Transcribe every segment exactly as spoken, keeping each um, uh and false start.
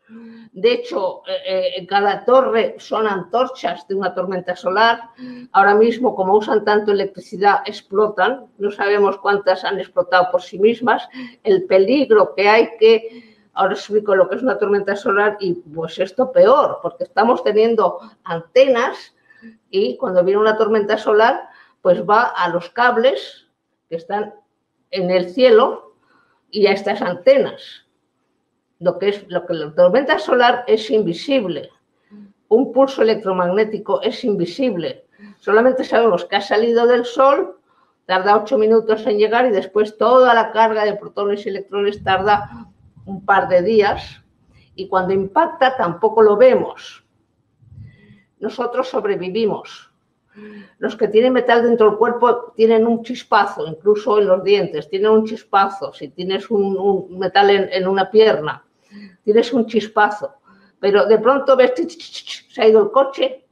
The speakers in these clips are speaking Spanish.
De hecho, eh, en cada torre son antorchas de una tormenta solar. Ahora mismo, como usan tanto electricidad, explotan. No sabemos cuántas han explotado por sí mismas. El peligro que hay que... Ahora explico lo que es una tormenta solar y pues esto peor, porque estamos teniendo antenas y cuando viene una tormenta solar, pues va a los cables que están en el cielo y a estas antenas. Lo que es lo que la tormenta solar es invisible. Un pulso electromagnético es invisible. Solamente sabemos que ha salido del Sol, tarda ocho minutos en llegar y después toda la carga de protones y electrones tarda un par de días y cuando impacta tampoco lo vemos. Nosotros sobrevivimos. Los que tienen metal dentro del cuerpo tienen un chispazo, incluso en los dientes, tienen un chispazo. Si tienes un, un metal en, en una pierna, tienes un chispazo. Pero de pronto ves, se ha ido el coche,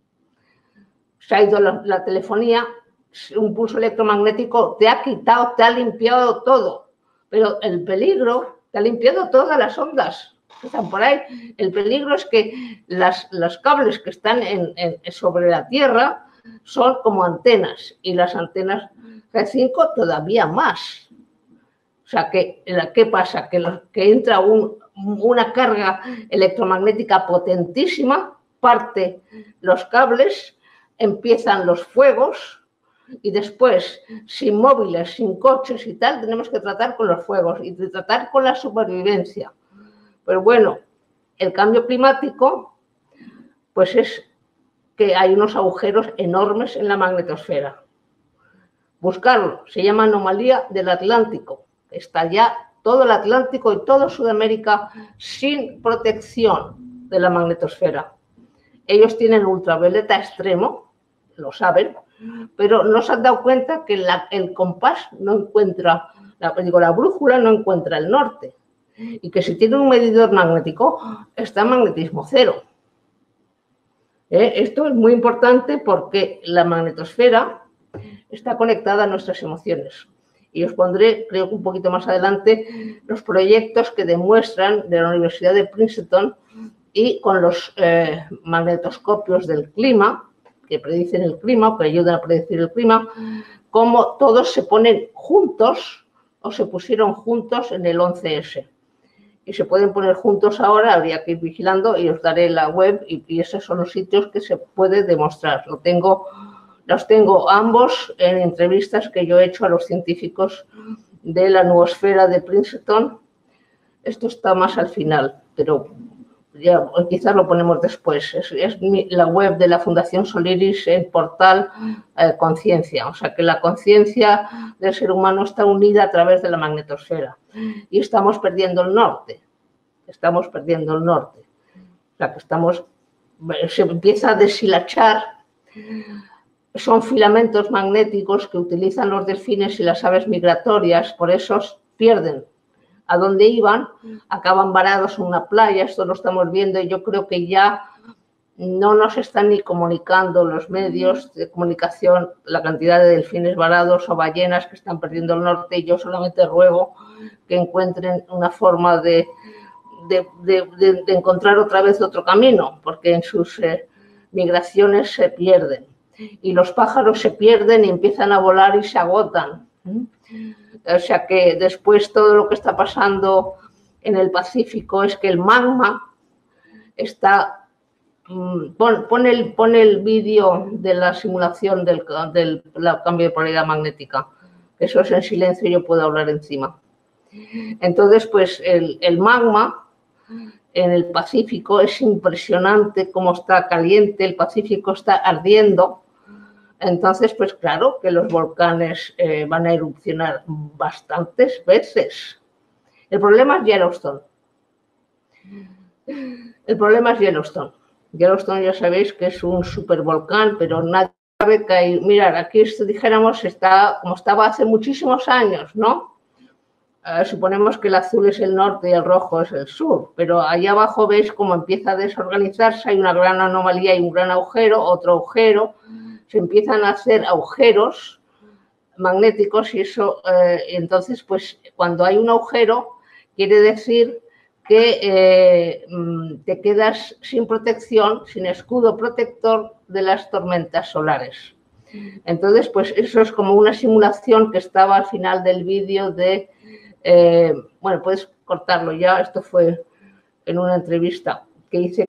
se ha ido la, la telefonía, un pulso electromagnético te ha quitado, te ha limpiado todo. Pero el peligro... te ha limpiado todas las ondas que están por ahí. El peligro es que las, los cables que están en, en, sobre la Tierra son como antenas y las antenas G cinco todavía más. O sea, que, ¿qué pasa? Que, los, que entra un, una carga electromagnética potentísima, parte los cables, empiezan los fuegos. Y después, sin móviles, sin coches y tal, tenemos que tratar con los fuegos y tratar con la supervivencia. Pero bueno, el cambio climático, pues es que hay unos agujeros enormes en la magnetosfera. Buscarlo, se llama anomalía del Atlántico. Está ya todo el Atlántico y toda Sudamérica sin protección de la magnetosfera. Ellos tienen ultravioleta extremo, lo saben, pero no se han dado cuenta que la, el compás no encuentra, la, digo, la brújula no encuentra el norte y que si tiene un medidor magnético está en magnetismo cero. ¿Eh? Esto es muy importante porque la magnetosfera está conectada a nuestras emociones. Y os pondré, creo que un poquito más adelante, los proyectos que demuestran de la Universidad de Princeton y con los eh, magnetoscopios del clima, que predicen el clima o que ayudan a predecir el clima, cómo todos se ponen juntos o se pusieron juntos en el once ese. Y se pueden poner juntos ahora, habría que ir vigilando y os daré la web y, y esos son los sitios que se puede demostrar. Lo tengo, los tengo ambos en entrevistas que yo he hecho a los científicos de la nuosfera de Princeton. Esto está más al final, pero ya, quizás lo ponemos después. Es, es mi, la web de la Fundación Soliris, el portal eh, Conciencia. O sea que la conciencia del ser humano está unida a través de la magnetosfera. Y estamos perdiendo el norte. Estamos perdiendo el norte. O sea que estamos... Se empieza a deshilachar. Son filamentos magnéticos que utilizan los delfines y las aves migratorias. Por eso pierden. A dónde iban, acaban varados en una playa, esto lo estamos viendo y yo creo que ya no nos están ni comunicando los medios de comunicación la cantidad de delfines varados o ballenas que están perdiendo el norte y yo solamente ruego que encuentren una forma de, de, de, de, de encontrar otra vez otro camino, porque en sus eh, migraciones se pierden y los pájaros se pierden y empiezan a volar y se agotan. O sea que después todo lo que está pasando en el Pacífico es que el magma está... Pon, pon el, pon el vídeo de la simulación del, del la cambio de polaridad magnética. Eso es en silencio y yo puedo hablar encima. Entonces, pues el, el magma en el Pacífico es impresionante cómo está caliente, el Pacífico está ardiendo. Entonces, pues claro que los volcanes eh, van a erupcionar bastantes veces. El problema es Yellowstone. El problema es Yellowstone. Yellowstone ya sabéis que es un supervolcán, pero nadie sabe que hay... Mirad, aquí si dijéramos, está como estaba hace muchísimos años, ¿no? Eh, suponemos que el azul es el norte y el rojo es el sur, pero allá abajo veis cómo empieza a desorganizarse, hay una gran anomalía, hay un gran agujero, otro agujero... se empiezan a hacer agujeros magnéticos y eso, eh, entonces, pues, cuando hay un agujero, quiere decir que eh, te quedas sin protección, sin escudo protector de las tormentas solares. Entonces, pues eso es como una simulación que estaba al final del vídeo de... Eh, bueno, puedes cortarlo ya, esto fue en una entrevista que hice.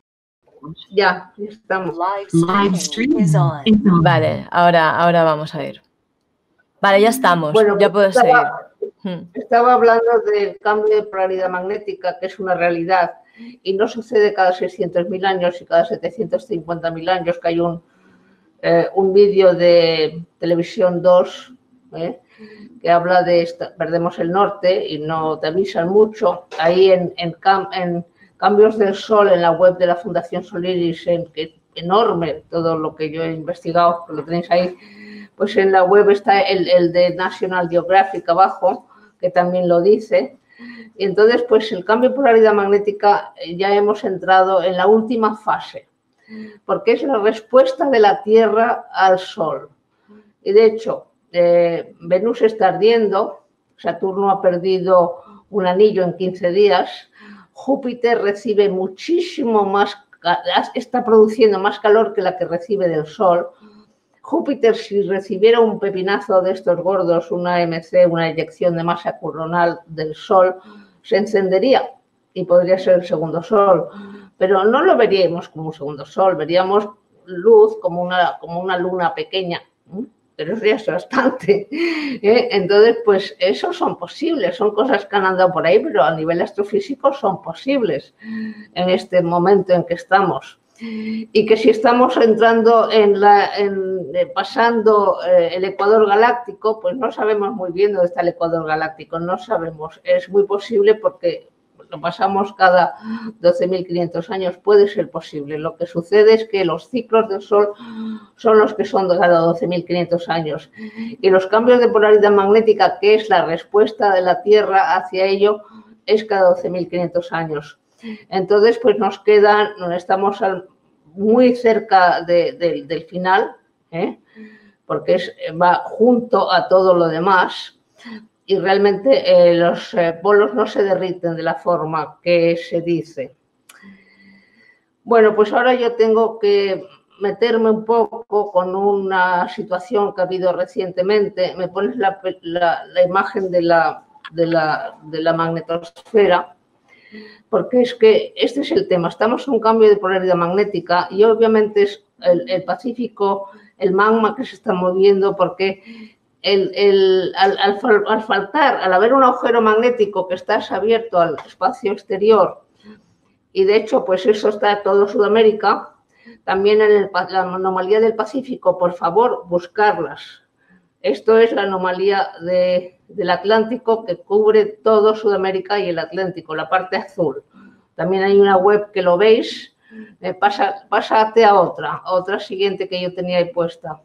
Ya, ya estamos. Live streaming is on. Vale, ahora, ahora vamos a ir. Vale, ya estamos, bueno, ya puedo estaba, seguir. Estaba hablando del cambio de polaridad magnética, que es una realidad, y no sucede cada seiscientos mil años y cada setecientos cincuenta mil años, que hay un, eh, un vídeo de Televisión dos, ¿eh? que habla de, esta, perdemos el norte y no te avisan mucho, ahí en, en, en Cambios del Sol, en la web de la Fundación Soliris, en, que enorme todo lo que yo he investigado, lo tenéis ahí, pues en la web está el, el de National Geographic abajo, que también lo dice. Y entonces, pues el cambio de polaridad magnética ya hemos entrado en la última fase, porque es la respuesta de la Tierra al Sol. Y de hecho, eh, Venus está ardiendo, Saturno ha perdido un anillo en quince días, Júpiter recibe muchísimo más, está produciendo más calor que la que recibe del Sol. Júpiter, si recibiera un pepinazo de estos gordos, una M C, una eyección de masa coronal del Sol, se encendería y podría ser el segundo Sol. Pero no lo veríamos como un segundo Sol, veríamos luz como una, como una luna pequeña, pero eso ya es bastante. ¿eh? Entonces, pues esos son posibles, son cosas que han andado por ahí, pero a nivel astrofísico son posibles en este momento en que estamos. Y que si estamos entrando en la, en, eh, pasando eh, el ecuador galáctico, pues no sabemos muy bien dónde está el ecuador galáctico, no sabemos, es muy posible porque lo pasamos cada doce mil quinientos años, puede ser posible. Lo que sucede es que los ciclos del Sol son los que son de cada doce mil quinientos años y los cambios de polaridad magnética, que es la respuesta de la Tierra hacia ello, es cada doce mil quinientos años. Entonces, pues nos quedan, estamos al, muy cerca de, de, del final, ¿eh? porque es, va junto a todo lo demás y realmente eh, los eh, polos no se derriten de la forma que se dice. Bueno, pues ahora yo tengo que meterme un poco con una situación que ha habido recientemente. Me pones la, la, la imagen de la, de, la, de la magnetosfera. Porque es que este es el tema, estamos en un cambio de polaridad magnética y obviamente es el, el Pacífico, el magma que se está moviendo porque el, el, al, al, al faltar, al haber un agujero magnético que está abierto al espacio exterior y de hecho pues eso está todo Sudamérica, también en el, la anomalía del Pacífico, por favor, buscarlas. Esto es la anomalía de, del Atlántico que cubre todo Sudamérica y el Atlántico, la parte azul. También hay una web que lo veis. Eh, pasa, pásate a otra, a otra siguiente que yo tenía ahí puesta.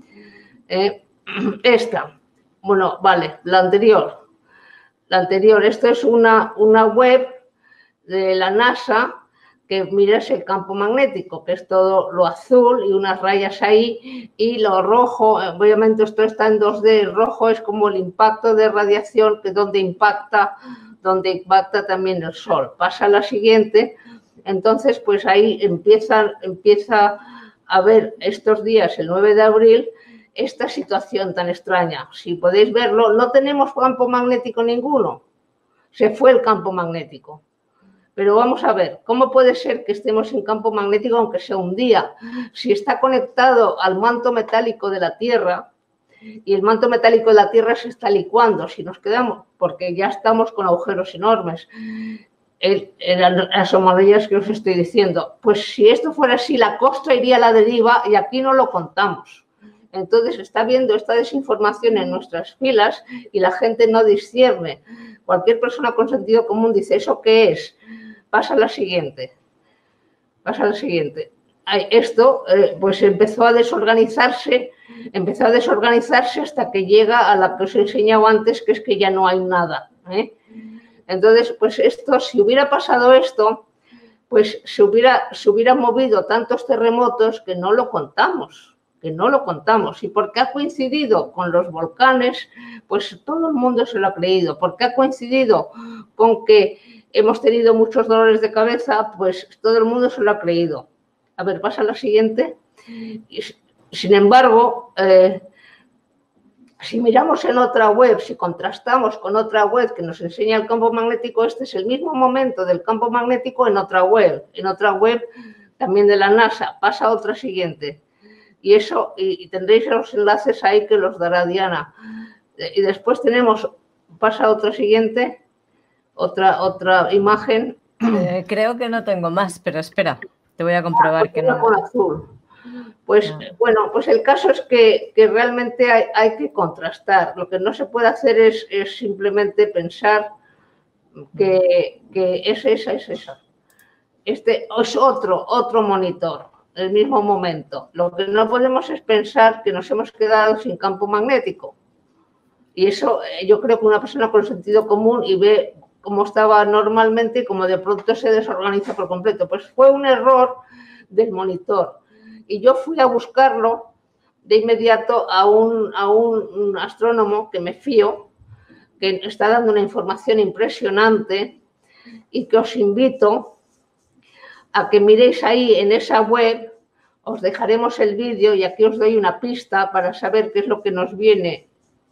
Eh, esta. Bueno, vale, la anterior. La anterior. Esto es una, una web de la NASA que miras el campo magnético, que es todo lo azul y unas rayas ahí, y lo rojo, obviamente esto está en dos D, el rojo es como el impacto de radiación, que es donde impacta, donde impacta también el Sol. Pasa a la siguiente, entonces pues ahí empieza, empieza a ver estos días, el nueve de abril, esta situación tan extraña. Si podéis verlo, no tenemos campo magnético ninguno, se fue el campo magnético. Pero vamos a ver, ¿cómo puede ser que estemos en campo magnético aunque sea un día? Si está conectado al manto metálico de la Tierra y el manto metálico de la Tierra se está licuando, si nos quedamos, porque ya estamos con agujeros enormes. El, el, las anomalías que os estoy diciendo, pues si esto fuera así, la costa iría a la deriva y aquí no lo contamos. Entonces está habiendo esta desinformación en nuestras filas y la gente no discierne. Cualquier persona con sentido común dice, ¿eso qué es? Pasa a la siguiente. Pasa a la siguiente. Esto eh, pues empezó a desorganizarse, empezó a desorganizarse hasta que llega a la que os he enseñado antes, que es que ya no hay nada. ¿eh? Entonces, pues esto, si hubiera pasado esto, pues se hubiera, se hubieran movido tantos terremotos que no lo contamos, que no lo contamos. Y porque ha coincidido con los volcanes, pues todo el mundo se lo ha creído. Porque ha coincidido con que hemos tenido muchos dolores de cabeza, pues todo el mundo se lo ha creído. A ver, pasa la siguiente. Sin embargo, eh, si miramos en otra web, si contrastamos con otra web que nos enseña el campo magnético, este es el mismo momento del campo magnético en otra web, en otra web también de la NASA. Pasa a otra siguiente. Y eso, y, y tendréis los enlaces ahí que los dará Diana. Y después tenemos, pasa a otra siguiente, otra, otra imagen. Eh, creo que no tengo más, pero espera, te voy a comprobar ah, que no. Con azul. Pues no. bueno, pues el caso es que, que realmente hay, hay que contrastar. Lo que no se puede hacer es, es simplemente pensar que, que es esa, es esa. Este es otro, otro monitor, el mismo momento. Lo que no podemos es pensar que nos hemos quedado sin campo magnético. Y eso yo creo que una persona con sentido común y ve cómo estaba normalmente y cómo de pronto se desorganiza por completo. Pues fue un error del monitor. Y yo fui a buscarlo de inmediato a un, a un astrónomo que me fío, que está dando una información impresionante y que os invito a que miréis ahí en esa web. Os dejaremos el vídeo y aquí os doy una pista para saber qué es lo que nos viene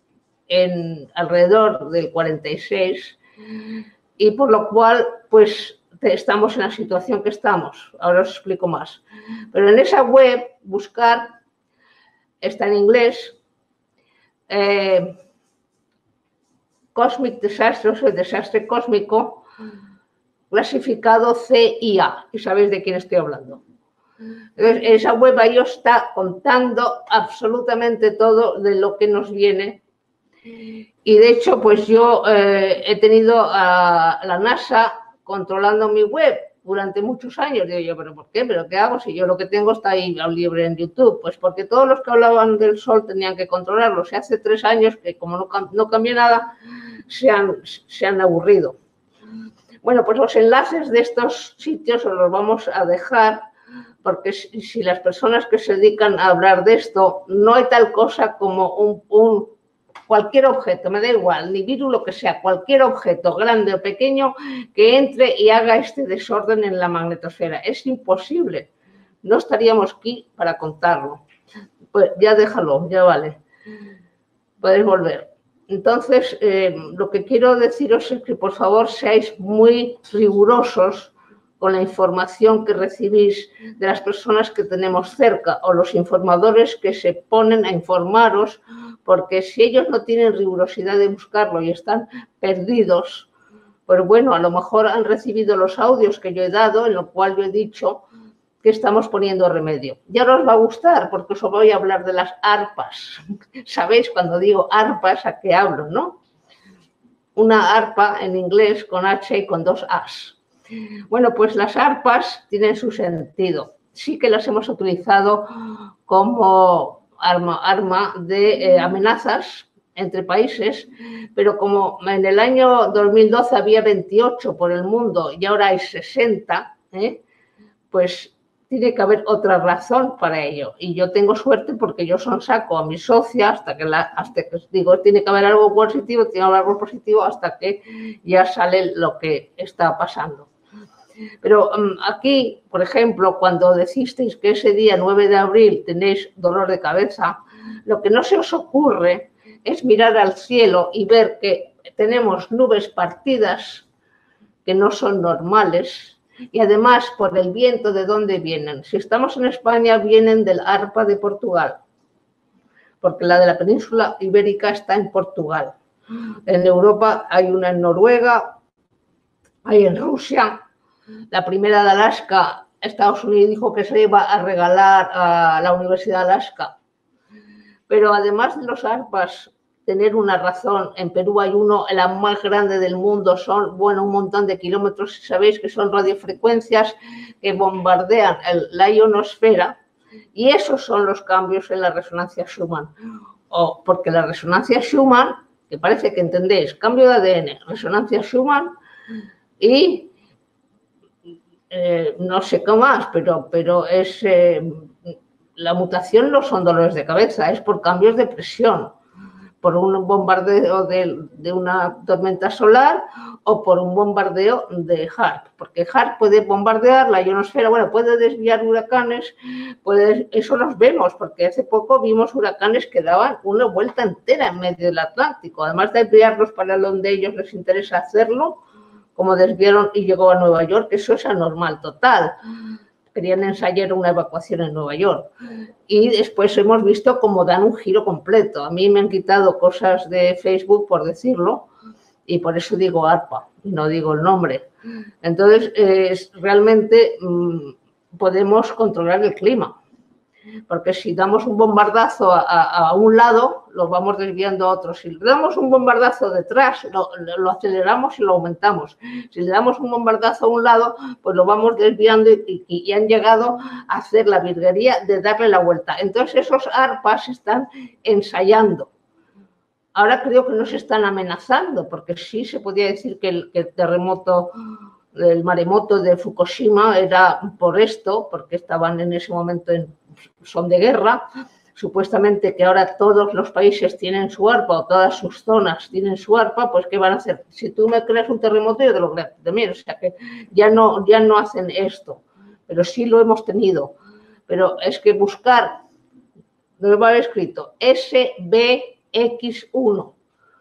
en alrededor del cuarenta y seis y por lo cual pues estamos en la situación que estamos. Ahora os explico más. Pero en esa web, buscar, está en inglés, eh, Cosmic Disaster, o sea, desastre cósmico, clasificado C I A. Y sabéis de quién estoy hablando. Entonces, esa web ahí os está contando absolutamente todo de lo que nos viene. Y de hecho, pues yo eh, he tenido a la NASA controlando mi web durante muchos años. Digo yo, ¿pero por qué? ¿Pero qué hago? Si yo lo que tengo está ahí libre en YouTube. Pues porque todos los que hablaban del Sol tenían que controlarlo. Y hace tres años que como no, no cambió nada, se han, se han aburrido. Bueno, pues los enlaces de estos sitios os los vamos a dejar, porque si, si las personas que se dedican a hablar de esto, no hay tal cosa como un, un cualquier objeto, me da igual, ni virus, lo que sea, cualquier objeto, grande o pequeño, que entre y haga este desorden en la magnetosfera. Es imposible. No estaríamos aquí para contarlo. Pues ya déjalo, ya vale. Podéis volver. Entonces, eh, lo que quiero deciros es que, por favor, seáis muy rigurosos con la información que recibís de las personas que tenemos cerca o los informadores que se ponen a informaros, porque si ellos no tienen rigurosidad de buscarlo y están perdidos, pues bueno, a lo mejor han recibido los audios que yo he dado, en lo cual yo he dicho que estamos poniendo remedio. Ya no os va a gustar porque os voy a hablar de las arpas. ¿Sabéis cuando digo arpas a qué hablo, no? Una arpa en inglés con H y con dos As. Bueno, pues las arpas tienen su sentido. Sí que las hemos utilizado como arma, arma de eh, amenazas entre países, pero como en el año dos mil doce había veintiocho por el mundo y ahora hay sesenta, ¿eh? Pues tiene que haber otra razón para ello. Y yo tengo suerte porque yo sonsaco a mi socia hasta que, la, hasta que digo, tiene que haber algo positivo, tiene que haber algo positivo hasta que ya sale lo que está pasando. Pero um, aquí, por ejemplo, cuando decisteis que ese día nueve de abril tenéis dolor de cabeza, lo que no se os ocurre es mirar al cielo y ver que tenemos nubes partidas que no son normales y además por el viento de dónde vienen. Si estamos en España, vienen del arpa de Portugal, porque la de la península ibérica está en Portugal. En Europa hay una en Noruega, hay en Rusia. La primera de Alaska, Estados Unidos dijo que se iba a regalar a la Universidad de Alaska. Pero además de los arpas, tener una razón, en Perú hay uno, la más grande del mundo, son, bueno, un montón de kilómetros, sabéis que son radiofrecuencias que bombardean el, la ionosfera, y esos son los cambios en la resonancia Schumann. O porque la resonancia Schumann, que parece que entendéis, cambio de A D N, resonancia Schumann y Eh, no sé qué más, pero, pero es, eh, la mutación no son dolores de cabeza, es por cambios de presión. por un bombardeo de, de una tormenta solar o por un bombardeo de HAARP, porque HAARP puede bombardear la ionosfera, bueno, puede desviar huracanes, puede, eso los vemos, porque hace poco vimos huracanes que daban una vuelta entera en medio del Atlántico, además de desviarlos para donde ellos les interesa hacerlo, como desviaron y llegó a Nueva York, eso es anormal total. Querían ensayar una evacuación en Nueva York. Y después hemos visto cómo dan un giro completo. A mí me han quitado cosas de Facebook, por decirlo, y por eso digo ARPA, y no digo el nombre. Entonces, eh, realmente mmm, podemos controlar el clima. Porque si damos un bombardazo a, a, a un lado, lo vamos desviando a otro. Si le damos un bombardazo detrás, lo, lo aceleramos y lo aumentamos. Si le damos un bombardazo a un lado, pues lo vamos desviando y, y, y han llegado a hacer la virguería de darle la vuelta. Entonces, esos ARPAs están ensayando. Ahora creo que nos están amenazando, porque sí se podía decir que el, que el terremoto... el maremoto de Fukushima era por esto, porque estaban en ese momento en son de guerra, supuestamente que ahora todos los países tienen su ARPA o todas sus zonas tienen su ARPA, pues ¿qué van a hacer? Si tú me creas un terremoto, yo te lo creo también, o sea que ya no, ya no hacen esto, pero sí lo hemos tenido. Pero es que buscar, lo va a haber escrito, S B X uno.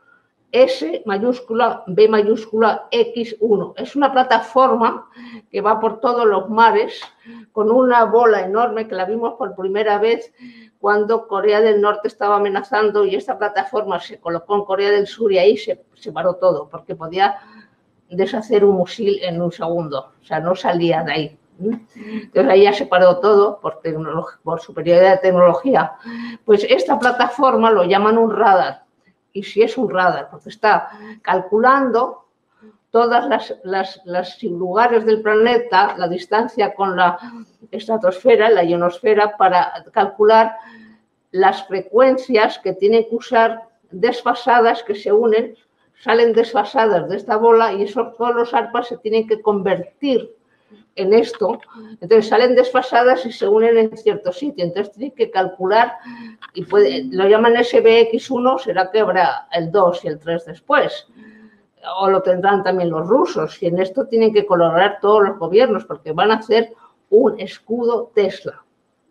S mayúscula, B mayúscula, X uno. Es una plataforma que va por todos los mares con una bola enorme que la vimos por primera vez cuando Corea del Norte estaba amenazando y esta plataforma se colocó en Corea del Sur y ahí se, se paró todo porque podía deshacer un misil en un segundo. O sea, no salía de ahí. Entonces ahí ya se paró todo por, por superioridad de tecnología. Pues esta plataforma lo llaman un radar. Y si es un radar, porque está calculando todas las, las, las lugares del planeta, la distancia con la estratosfera, la ionosfera, para calcular las frecuencias que tienen que usar desfasadas, que se unen, salen desfasadas de esta bola y esos, todos los ARPAs se tienen que convertir en esto, entonces salen desfasadas y se unen en cierto sitio, entonces tienen que calcular y puede, lo llaman S B X uno, será que habrá el dos y el tres después, o lo tendrán también los rusos, y en esto tienen que colaborar todos los gobiernos porque van a hacer un escudo Tesla.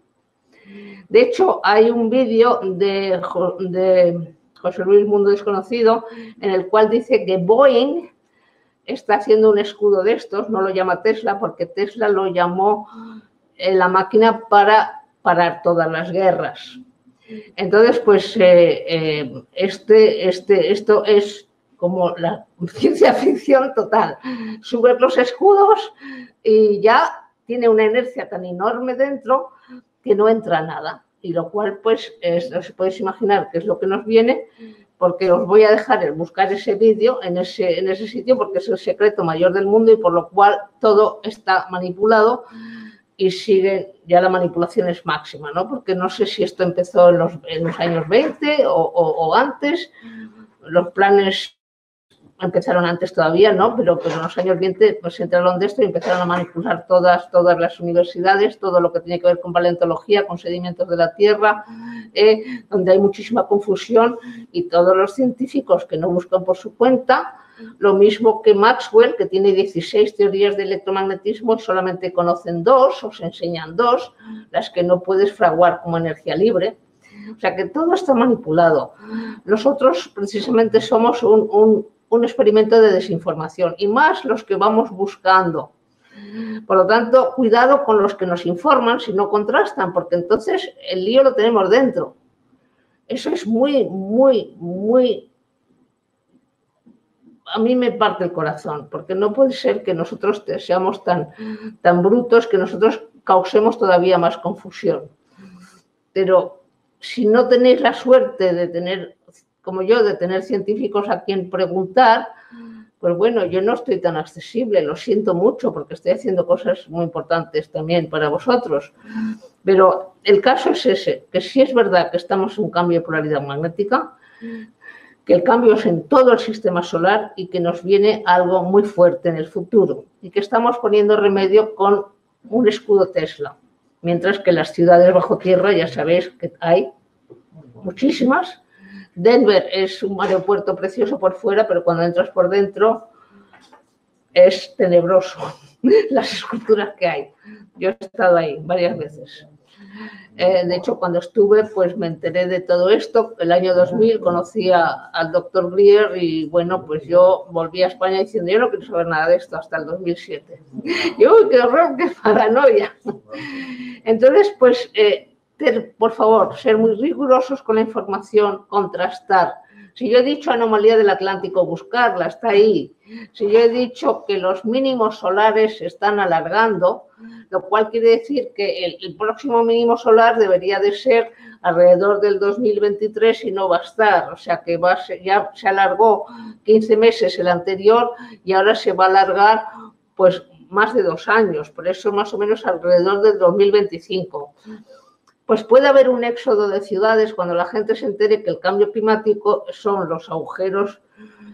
De hecho, hay un vídeo de, de José Luis Mundo Desconocido en el cual dice que Boeing está haciendo un escudo de estos, no lo llama Tesla porque Tesla lo llamó eh, la máquina para parar todas las guerras. Entonces, pues eh, eh, este, este, esto es como la ciencia ficción total. Sube los escudos y ya tiene una inercia tan enorme dentro que no entra nada. Y lo cual, pues, es, os podéis imaginar qué es lo que nos viene, porque os voy a dejar el buscar ese vídeo en ese, en ese sitio porque es el secreto mayor del mundo y por lo cual todo está manipulado y sigue, ya la manipulación es máxima, ¿no? Porque no sé si esto empezó en los, en los años veinte o, o, o antes, los planes empezaron antes todavía, ¿no? Pero, pero en los años veinte pues, se enteraron de esto y empezaron a manipular todas, todas las universidades, todo lo que tiene que ver con paleontología, con sedimentos de la Tierra, eh, donde hay muchísima confusión y todos los científicos que no buscan por su cuenta, lo mismo que Maxwell, que tiene dieciséis teorías de electromagnetismo y solamente conocen dos, o se enseñan dos, las que no puedes fraguar como energía libre. O sea que todo está manipulado. Nosotros precisamente somos un, un un experimento de desinformación y más los que vamos buscando. Por lo tanto, cuidado con los que nos informan si no contrastan, porque entonces el lío lo tenemos dentro. Eso es muy, muy, muy... A mí me parte el corazón, porque no puede ser que nosotros seamos tan, tan brutos que nosotros causemos todavía más confusión. Pero si no tenéis la suerte de tener... como yo, de tener científicos a quien preguntar, pues bueno, yo no estoy tan accesible, lo siento mucho, porque estoy haciendo cosas muy importantes también para vosotros. Pero el caso es ese, que sí es verdad que estamos en un cambio de polaridad magnética, que el cambio es en todo el sistema solar y que nos viene algo muy fuerte en el futuro y que estamos poniendo remedio con un escudo Tesla. Mientras que las ciudades bajo tierra, ya sabéis que hay muchísimas, Denver es un aeropuerto precioso por fuera, pero cuando entras por dentro es tenebroso las esculturas que hay. Yo he estado ahí varias veces. Eh, de hecho, cuando estuve, pues me enteré de todo esto. El año dos mil conocí a, al doctor Grier y, bueno, pues yo volví a España diciendo, yo no quiero saber nada de esto hasta el dos mil siete. Y, uy, qué horror, qué paranoia. Entonces, pues, eh, ter, por favor, ser muy rigurosos con la información, contrastar. Si yo he dicho anomalía del Atlántico, buscarla, está ahí. Si yo he dicho que los mínimos solares se están alargando, lo cual quiere decir que el, el próximo mínimo solar debería de ser alrededor del dos mil veintitrés y no va a estar. O sea que va a ser, ya se alargó quince meses el anterior y ahora se va a alargar pues más de dos años. Por eso más o menos alrededor del dos mil veinticinco. Pues puede haber un éxodo de ciudades cuando la gente se entere que el cambio climático son los agujeros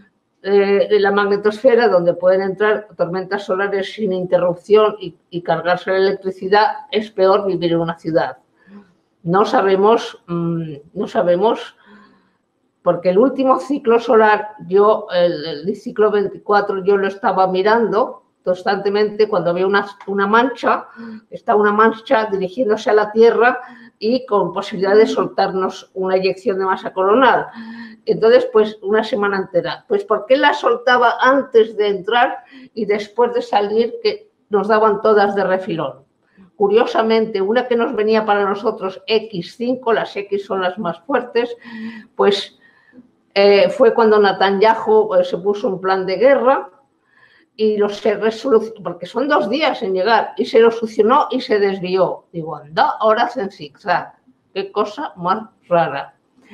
eh, de la magnetosfera donde pueden entrar tormentas solares sin interrupción y, y cargarse la electricidad. Es peor vivir en una ciudad. No sabemos, mmm, no sabemos, porque el último ciclo solar, yo, el, el ciclo veinticuatro, yo lo estaba mirando constantemente cuando había una, una mancha, está una mancha dirigiéndose a la Tierra y con posibilidad de soltarnos una eyección de masa coronal. Entonces, pues una semana entera. Pues ¿por qué la soltaba antes de entrar y después de salir, que nos daban todas de refilón? Curiosamente, una que nos venía para nosotros equis cinco, las X son las más fuertes, pues eh, fue cuando Netanyahu eh, se puso un plan de guerra y los se resolucionó, porque son dos días en llegar, y se lo solucionó y se desvió. Digo, anda, horas en zigzag. Qué cosa más rara.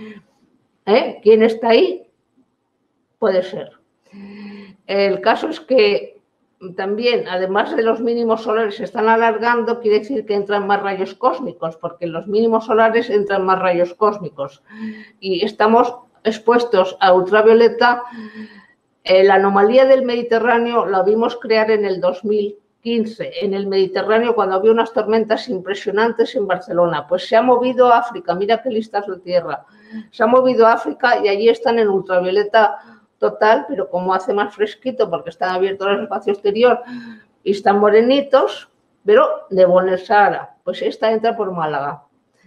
¿Eh? ¿Quién está ahí? Puede ser. El caso es que también, además de los mínimos solares se están alargando, quiere decir que entran más rayos cósmicos, porque en los mínimos solares entran más rayos cósmicos. Y estamos expuestos a ultravioleta. La anomalía del Mediterráneo la vimos crear en el dos mil quince, en el Mediterráneo, cuando había unas tormentas impresionantes en Barcelona. Pues se ha movido a África, mira qué listas de tierra. Se ha movido a África y allí están en ultravioleta total, pero como hace más fresquito porque están abiertos al espacio exterior y están morenitos, pero de Buen Sahara. Pues esta entra por Málaga.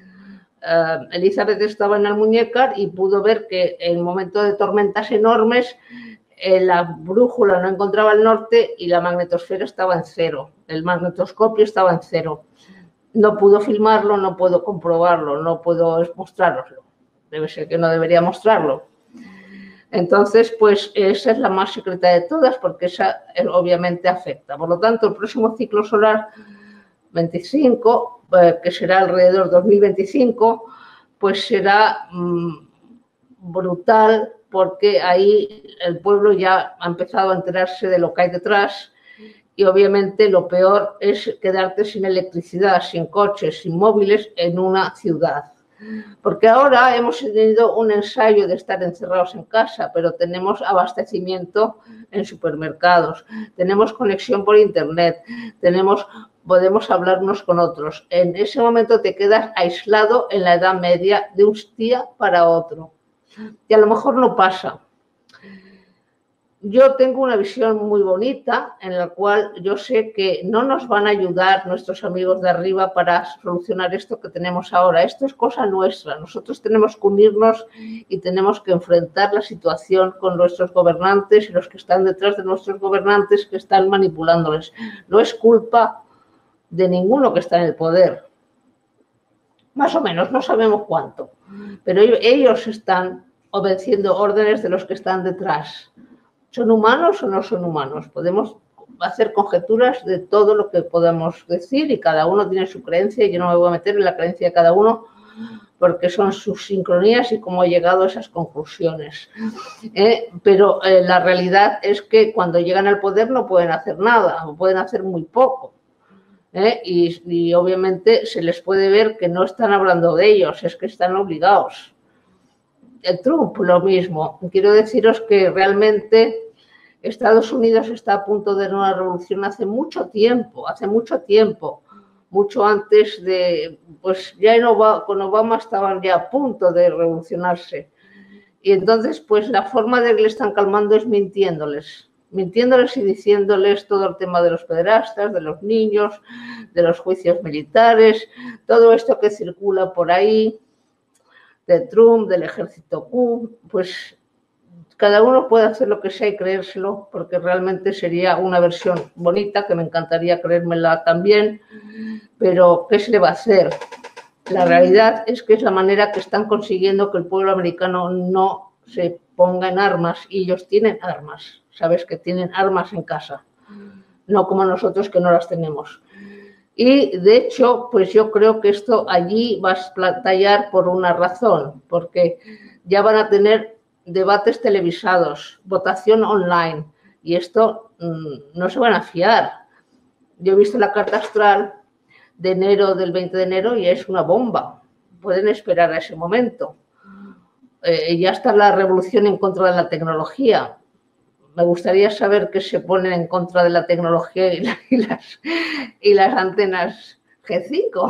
Uh, Elizabeth estaba en Almuñécar y pudo ver que en momento de tormentas enormes la brújula no encontraba el norte y la magnetosfera estaba en cero. El magnetoscopio estaba en cero. No pudo filmarlo, no puedo comprobarlo, no puedo mostraroslo. Debe ser que no debería mostrarlo. Entonces, pues esa es la más secreta de todas porque esa obviamente afecta. Por lo tanto, el próximo ciclo solar veinticinco, eh, que será alrededor de dos mil veinticinco, pues será mmm, brutal, porque ahí el pueblo ya ha empezado a enterarse de lo que hay detrás y obviamente lo peor es quedarte sin electricidad, sin coches, sin móviles en una ciudad. Porque ahora hemos tenido un ensayo de estar encerrados en casa, pero tenemos abastecimiento en supermercados, tenemos conexión por internet, tenemos, podemos hablar unos con otros. En ese momento te quedas aislado en la Edad Media de un día para otro. Y a lo mejor no pasa. Yo tengo una visión muy bonita en la cual yo sé que no nos van a ayudar nuestros amigos de arriba para solucionar esto que tenemos ahora. Esto es cosa nuestra. Nosotros tenemos que unirnos y tenemos que enfrentar la situación con nuestros gobernantes y los que están detrás de nuestros gobernantes que están manipulándoles. No es culpa de ninguno que está en el poder. Más o menos, no sabemos cuánto. Pero ellos están obedeciendo órdenes de los que están detrás. ¿Son humanos o no son humanos? Podemos hacer conjeturas de todo lo que podamos decir y cada uno tiene su creencia y yo no me voy a meter en la creencia de cada uno porque son sus sincronías y cómo he llegado a esas conclusiones. ¿Eh? Pero eh, la realidad es que cuando llegan al poder no pueden hacer nada o pueden hacer muy poco. ¿Eh? Y, y obviamente se les puede ver que no están hablando de ellos, es que están obligados. El Trump, lo mismo. Quiero deciros que realmente Estados Unidos está a punto de una revolución hace mucho tiempo, hace mucho tiempo, mucho antes de, pues ya en Obama, con Obama estaban ya a punto de revolucionarse. Y entonces, pues la forma de que le están calmando es mintiéndoles, mintiéndoles y diciéndoles todo el tema de los pederastas, de los niños, de los juicios militares, todo esto que circula por ahí, de Trump, del ejército Q, pues cada uno puede hacer lo que sea y creérselo, porque realmente sería una versión bonita, que me encantaría creérmela también, pero ¿qué se le va a hacer? La realidad es que es la manera que están consiguiendo que el pueblo americano no se ponga en armas, y ellos tienen armas, sabes que tienen armas en casa, no como nosotros que no las tenemos. Y de hecho, pues yo creo que esto allí va a estallar por una razón, porque ya van a tener debates televisados, votación online, y esto mmm, no se van a fiar. Yo he visto la carta astral de enero, del veinte de enero, y es una bomba. Pueden esperar a ese momento. Eh, ya está la revolución en contra de la tecnología. Me gustaría saber qué se ponen en contra de la tecnología y, la, y, las, y las antenas G cinco,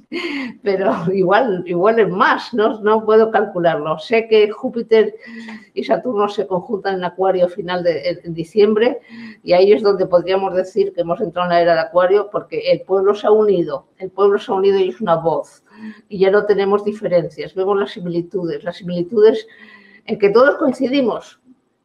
pero igual, igual es más, no, no puedo calcularlo. Sé que Júpiter y Saturno se conjuntan en Acuario a final de en diciembre, y ahí es donde podríamos decir que hemos entrado en la era de Acuario, porque el pueblo se ha unido, el pueblo se ha unido y es una voz, y ya no tenemos diferencias, vemos las similitudes, las similitudes en que todos coincidimos,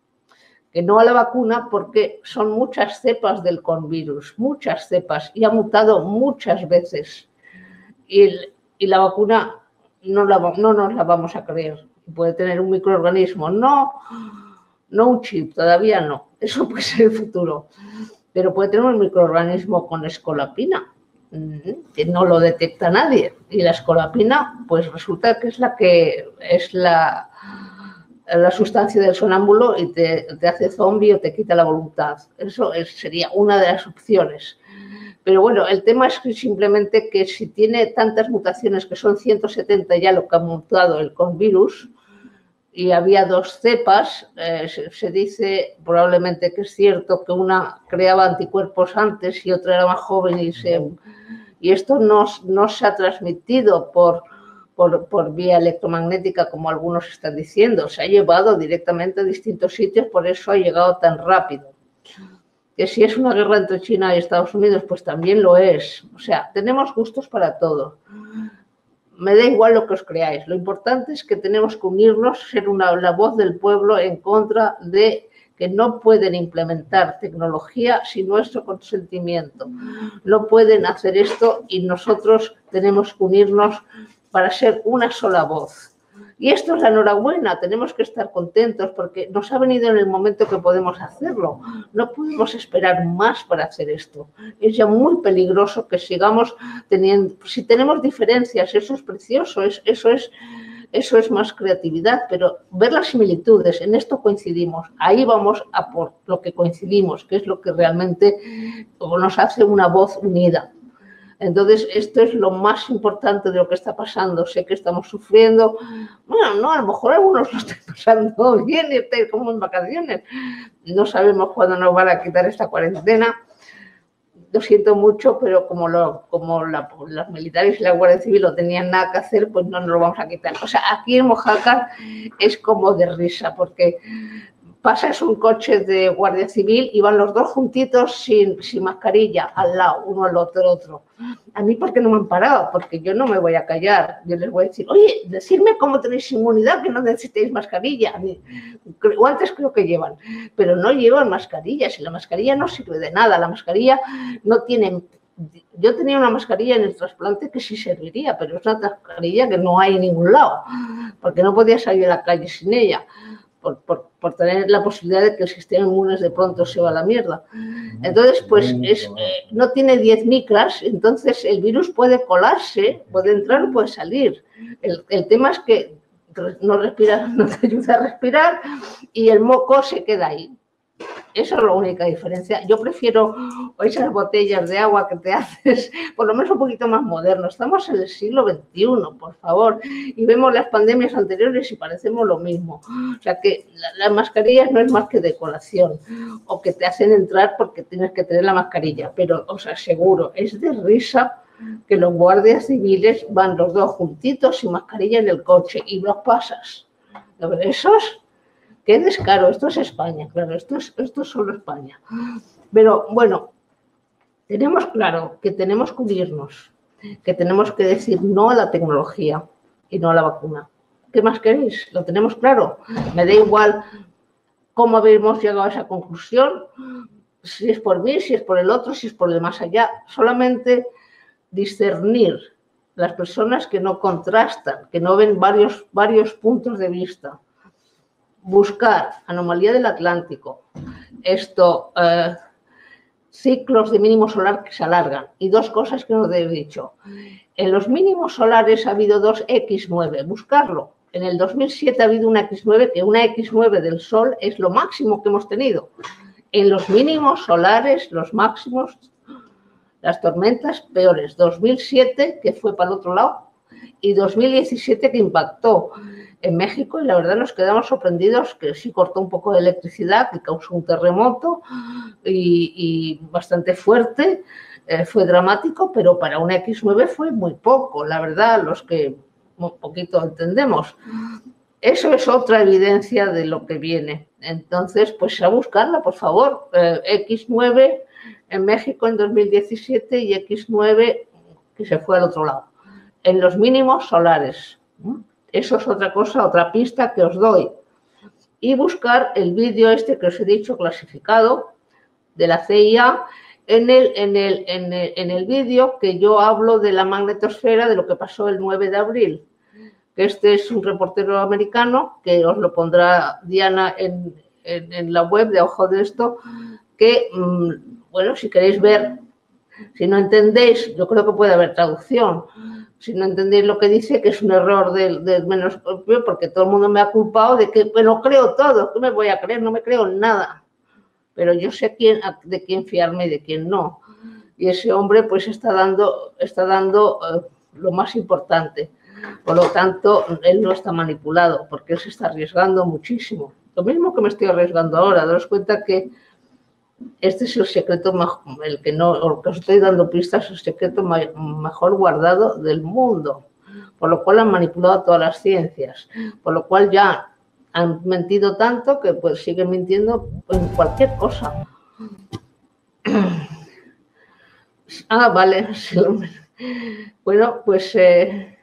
que no a la vacuna, porque son muchas cepas del coronavirus, muchas cepas, y ha mutado muchas veces. Y, el, y la vacuna no, la, no nos la vamos a creer. Puede tener un microorganismo, no, no un chip, todavía no. Eso puede ser el futuro. Pero puede tener un microorganismo con escolapina, que no lo detecta nadie. Y la escolapina, pues resulta que es la que es la... la sustancia del sonámbulo y te, te hace zombie o te quita la voluntad. Eso es, sería una de las opciones. Pero bueno, el tema es que simplemente que si tiene tantas mutaciones, que son ciento setenta ya lo que ha mutado el coronavirus, y había dos cepas, eh, se, se dice probablemente que es cierto que una creaba anticuerpos antes y otra era más joven, y, se, y esto no, no se ha transmitido por... Por, por vía electromagnética, como algunos están diciendo, se ha llevado directamente a distintos sitios, por eso ha llegado tan rápido. Que si es una guerra entre China y Estados Unidos, pues también lo es. O sea, tenemos gustos para todo. Me da igual lo que os creáis. Lo importante es que tenemos que unirnos, ser una, la voz del pueblo en contra de que no pueden implementar tecnología sin nuestro consentimiento. No pueden hacer esto y nosotros tenemos que unirnos para ser una sola voz. Y esto es la enhorabuena, tenemos que estar contentos porque nos ha venido en el momento que podemos hacerlo. No podemos esperar más para hacer esto. Es ya muy peligroso que sigamos teniendo... Si tenemos diferencias, eso es precioso, es, eso, es, eso es más creatividad, pero ver las similitudes, en esto coincidimos. Ahí vamos a por lo que coincidimos, que es lo que realmente nos hace una voz unida. Entonces, esto es lo más importante de lo que está pasando. Sé que estamos sufriendo. Bueno, no, a lo mejor algunos lo están pasando bien y están como en vacaciones. No sabemos cuándo nos van a quitar esta cuarentena. Lo siento mucho, pero como, lo, como la, los militares y la Guardia Civil no tenían nada que hacer, pues no nos lo vamos a quitar. O sea, aquí en Mojácar es como de risa, porque pasas un coche de Guardia Civil y van los dos juntitos sin, sin mascarilla, al lado, uno al otro, el otro. A mí, ¿por qué no me han parado? Porque yo no me voy a callar. Yo les voy a decir, oye, decidme cómo tenéis inmunidad, que no necesitéis mascarilla. A mí, guantes creo que llevan, pero no llevan mascarillas y la mascarilla no sirve de nada. La mascarilla no tiene... Yo tenía una mascarilla en el trasplante que sí serviría, pero es una mascarilla que no hay en ningún lado, porque no podía salir a la calle sin ella. Por, por, por tener la posibilidad de que el sistema inmune de pronto se va a la mierda. Entonces, pues es, eh, no tiene diez micras, entonces el virus puede colarse, puede entrar o puede salir. El, el tema es que no respiras, no te ayuda a respirar y el moco se queda ahí. Esa es la única diferencia. Yo prefiero esas botellas de agua que te haces, por lo menos un poquito más moderno. Estamos en el siglo veintiuno, por favor, y vemos las pandemias anteriores y parecemos lo mismo. O sea que las mascarillas no es más que decoración, o que te hacen entrar porque tienes que tener la mascarilla, pero os aseguro, es de risa que los guardias civiles van los dos juntitos sin mascarilla en el coche y los pasas. A ver, esos, qué descaro, esto es España, claro, esto es, esto es solo España. Pero bueno, tenemos claro que tenemos que unirnos, que tenemos que decir no a la tecnología y no a la vacuna. ¿Qué más queréis? Lo tenemos claro. Me da igual cómo habíamos llegado a esa conclusión, si es por mí, si es por el otro, si es por el de más allá. Solamente discernir las personas que no contrastan, que no ven varios, varios puntos de vista. Buscar anomalía del Atlántico, esto, eh, ciclos de mínimo solar que se alargan. Y dos cosas que os he dicho. En los mínimos solares ha habido dos equis nueve, buscarlo. En el dos mil siete ha habido una equis nueve, que una equis nueve del Sol es lo máximo que hemos tenido. En los mínimos solares, los máximos, las tormentas peores. dos mil siete, que fue para el otro lado, y dos mil diecisiete, que impactó en México, y la verdad nos quedamos sorprendidos, que sí cortó un poco de electricidad, que causó un terremoto y, y bastante fuerte, eh, fue dramático, pero para una equis nueve fue muy poco, la verdad, los que un poquito entendemos. Eso es otra evidencia de lo que viene. Entonces, pues a buscarla, por favor. Eh, equis nueve en México en dos mil diecisiete y equis nueve que se fue al otro lado. En los mínimos solares. Eso es otra cosa, otra pista que os doy. Y buscar el vídeo este que os he dicho clasificado de la C I A. En el, en el, en el, en el vídeo que yo hablo de la magnetosfera, de lo que pasó el nueve de abril. Este es un reportero americano, que os lo pondrá Diana en, en, en la web de Ojo de Esto, que, bueno, si queréis ver, si no entendéis, yo creo que puede haber traducción. Si no entendéis lo que dice, que es un error del, del menoscopio, porque todo el mundo me ha culpado de que me lo creo todo, ¿qué me voy a creer? No me creo nada. Pero yo sé quién, de quién fiarme y de quién no. Y ese hombre pues está dando, está dando uh, lo más importante. Por lo tanto, él no está manipulado, porque él se está arriesgando muchísimo. Lo mismo que me estoy arriesgando ahora. Daros cuenta que este es el secreto, el que no, el que os estoy dando pistas, es el secreto mejor guardado del mundo. Por lo cual han manipulado todas las ciencias. Por lo cual ya han mentido tanto que pues siguen mintiendo en cualquier cosa. Ah, vale. Bueno, pues eh,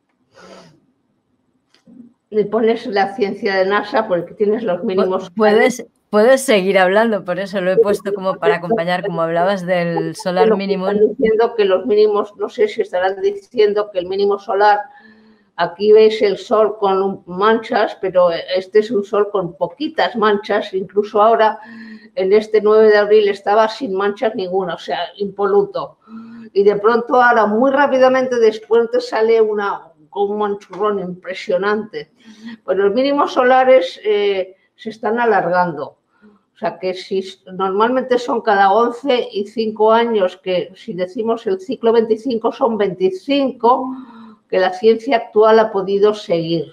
le pones la ciencia de NASA porque tienes los mínimos. Puedes, puedes seguir hablando, por eso lo he puesto como para acompañar, como hablabas del solar mínimo. Están diciendo que los mínimos, no sé si estarán diciendo que el mínimo solar. Aquí veis el sol con manchas, pero este es un sol con poquitas manchas. Incluso ahora, en este nueve de abril, estaba sin manchas ninguna, o sea, impoluto. Y de pronto ahora, muy rápidamente después, sale una, un manchurrón impresionante. Pues los mínimos solares eh, se están alargando. O sea, que si normalmente son cada once y cinco años, que si decimos el ciclo veinticinco son veinticinco, que la ciencia actual ha podido seguir.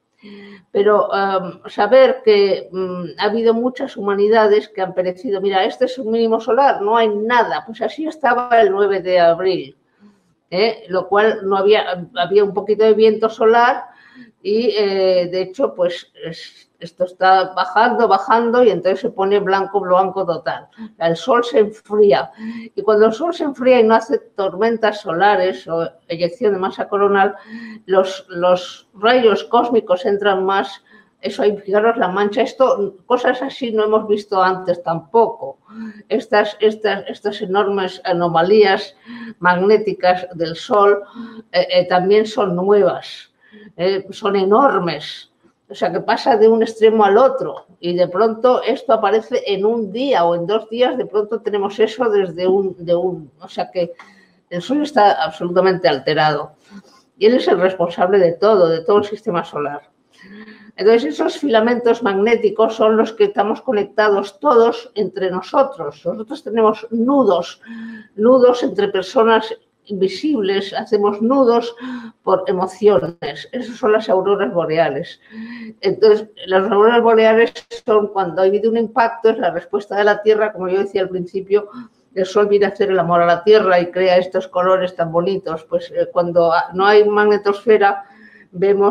Pero um, saber que um, ha habido muchas humanidades que han perecido. Mira, este es un mínimo solar, no hay nada. Pues así estaba el nueve de abril, ¿eh? Lo cual no había, había un poquito de viento solar y eh, de hecho, pues es, esto está bajando, bajando y entonces se pone blanco, blanco total. El sol se enfría y cuando el sol se enfría y no hace tormentas solares o eyección de masa coronal, los, los rayos cósmicos entran más. Eso, hay, fijaros la mancha, esto, cosas así no hemos visto antes tampoco. Estas, estas, estas enormes anomalías magnéticas del sol eh, eh, también son nuevas, eh, son enormes. O sea, que pasa de un extremo al otro y de pronto esto aparece en un día o en dos días, de pronto tenemos eso desde un... De un o sea, que el Sol está absolutamente alterado y él es el responsable de todo, de todo el sistema solar. Entonces, esos filamentos magnéticos son los que estamos conectados todos entre nosotros. Nosotros tenemos nudos, nudos entre personas invisibles, hacemos nudos por emociones. Esas son las auroras boreales. Entonces, las auroras boreales son cuando ha habido un impacto, es la respuesta de la Tierra, como yo decía al principio, el Sol viene a hacer el amor a la Tierra y crea estos colores tan bonitos. Pues eh, cuando no hay magnetosfera, vemos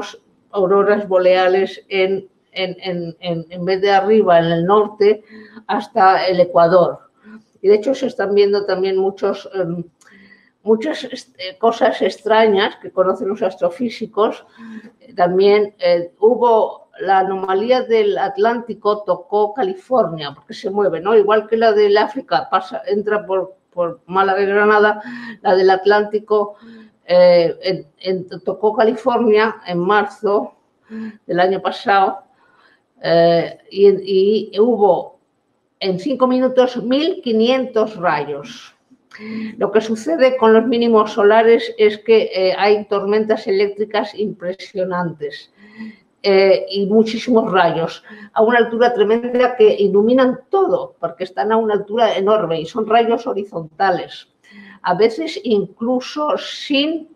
auroras boreales en, en, en, en, en vez de arriba, en el norte, hasta el Ecuador. Y de hecho se están viendo también muchos, eh, muchas eh, cosas extrañas que conocen los astrofísicos. También eh, hubo la anomalía del Atlántico, tocó California, porque se mueve, ¿no? Igual que la del África, pasa, entra por, por Málaga y Granada, la del Atlántico eh, en, en, tocó California en marzo del año pasado eh, y, y hubo en cinco minutos mil quinientos rayos. Lo que sucede con los mínimos solares es que eh, hay tormentas eléctricas impresionantes eh, y muchísimos rayos a una altura tremenda que iluminan todo, porque están a una altura enorme y son rayos horizontales, a veces incluso sin,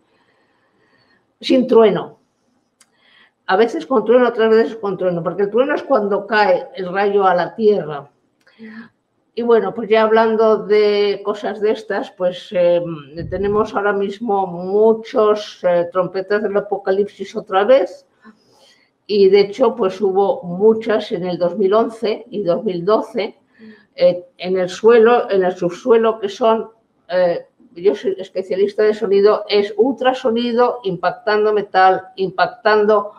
sin trueno. A veces con trueno, otras veces con trueno, porque el trueno es cuando cae el rayo a la Tierra. Y bueno, pues ya hablando de cosas de estas, pues eh, tenemos ahora mismo muchos eh, trompetas del apocalipsis otra vez. Y de hecho, pues hubo muchas en el dos mil once y dos mil doce eh, en el suelo, en el subsuelo, que son, eh, yo soy especialista de sonido, es ultrasonido impactando metal, impactando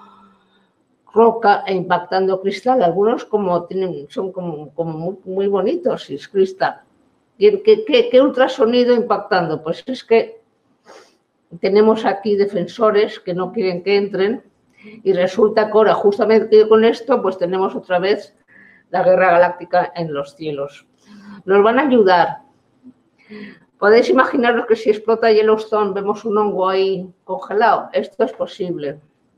roca e impactando cristal. Algunos como tienen, son como, como muy, muy bonitos y es cristal. ¿Y qué, qué, qué ultrasonido impactando? Pues es que tenemos aquí defensores que no quieren que entren y resulta que ahora justamente con esto pues tenemos otra vez la guerra galáctica en los cielos. Nos van a ayudar. ¿Podéis imaginaros que si explota Yellowstone vemos un hongo ahí congelado? Esto es posible.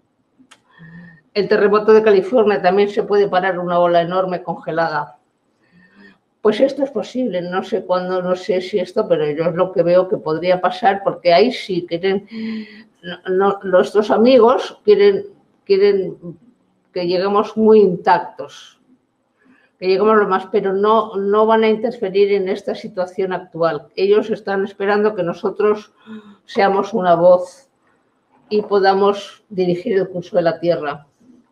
El terremoto de California también se puede parar una ola enorme congelada. Pues esto es posible, no sé cuándo, no sé si esto, pero yo es lo que veo que podría pasar, porque ahí sí quieren, no, no, nuestros amigos quieren, quieren que lleguemos muy intactos, que lleguemos lo más, pero no, no van a interferir en esta situación actual. Ellos están esperando que nosotros seamos una voz y podamos dirigir el curso de la Tierra.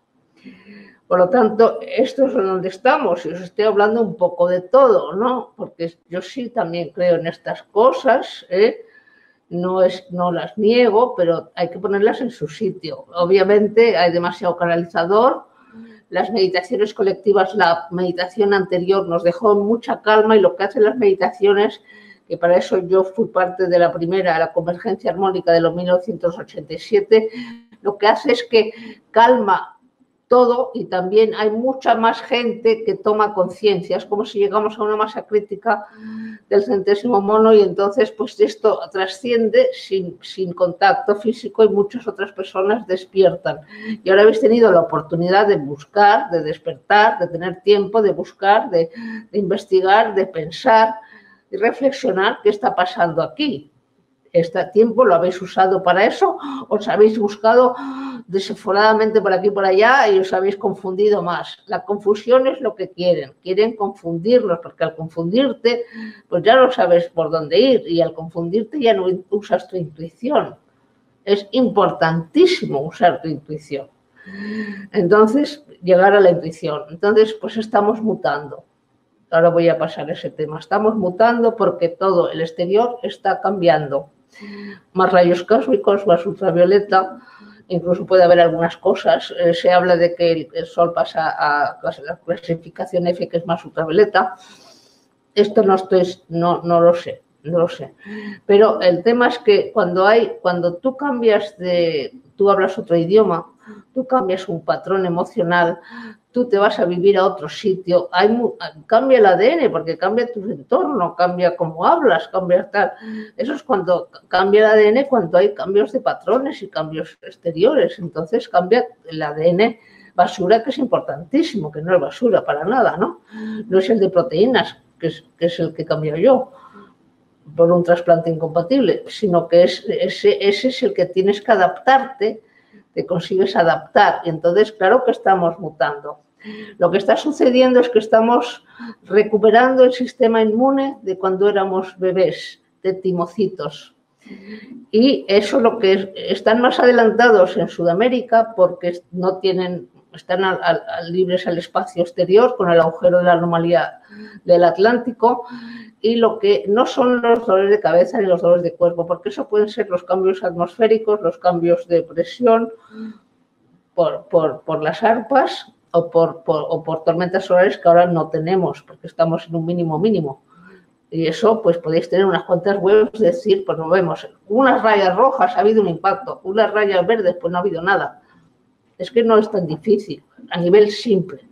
Por lo tanto, esto es donde estamos y os estoy hablando un poco de todo, ¿no? Porque yo sí también creo en estas cosas, ¿eh? No, es, no las niego, pero hay que ponerlas en su sitio. Obviamente hay demasiado canalizador. Las meditaciones colectivas, la meditación anterior nos dejó mucha calma y lo que hacen las meditaciones, que para eso yo fui parte de la primera, la convergencia armónica de los mil novecientos ochenta y siete, lo que hace es que calma todo y también hay mucha más gente que toma conciencia. Es como si llegamos a una masa crítica del centésimo mono y entonces pues esto trasciende sin, sin contacto físico y muchas otras personas despiertan. Y ahora habéis tenido la oportunidad de buscar, de despertar, de tener tiempo, de buscar, de, de investigar, de pensar y reflexionar qué está pasando aquí. Este tiempo lo habéis usado para eso, os habéis buscado desenfadadamente por aquí y por allá y os habéis confundido más. La confusión es lo que quieren, quieren confundirnos, porque al confundirte, pues ya no sabes por dónde ir y al confundirte ya no usas tu intuición. Es importantísimo usar tu intuición. Entonces, llegar a la intuición. Entonces, pues estamos mutando. Ahora voy a pasar ese tema. Estamos mutando porque todo el exterior está cambiando. Más rayos cósmicos, más ultravioleta, incluso puede haber algunas cosas. Eh, se habla de que el, el Sol pasa a la clasificación F, que es más ultravioleta. Esto no, estoy, no, no lo sé, no lo sé. Pero el tema es que cuando, hay, cuando tú cambias de... Tú hablas otro idioma, tú cambias un patrón emocional, tú te vas a vivir a otro sitio, hay, cambia el A D N porque cambia tu entorno, cambia cómo hablas, cambia tal. Eso es cuando cambia el A D N, cuando hay cambios de patrones y cambios exteriores. Entonces cambia el A D N basura, que es importantísimo, que no es basura para nada, ¿no? No es el de proteínas, que es, que es el que cambio yo por un trasplante incompatible, sino que es, ese, ese es el que tienes que adaptarte, te consigues adaptar. Y entonces, claro que estamos mutando. Lo que está sucediendo es que estamos recuperando el sistema inmune de cuando éramos bebés, de timocitos. Y eso lo que es, están más adelantados en Sudamérica porque no tienen, están al, al, libres al espacio exterior con el agujero de la anomalía del Atlántico, y lo que no son los dolores de cabeza ni los dolores de cuerpo, porque eso pueden ser los cambios atmosféricos, los cambios de presión por, por, por las arpas o por, por, o por tormentas solares que ahora no tenemos porque estamos en un mínimo mínimo. Y eso, pues podéis tener unas cuantas webs, decir, pues no vemos, unas rayas rojas ha habido un impacto, unas rayas verdes, pues no ha habido nada. Es que no es tan difícil, a nivel simple.